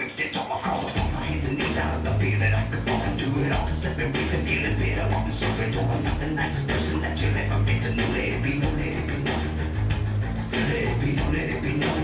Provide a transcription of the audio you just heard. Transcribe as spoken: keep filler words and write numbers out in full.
extent all I've called upon my hands and knees out of the fear that I could fall and do it all. Stepping with the feeling bit, I want to serve it all. I'm not the nicest person that you'll ever get to know. Let it be known, let it be known. Let it be known, let it be known.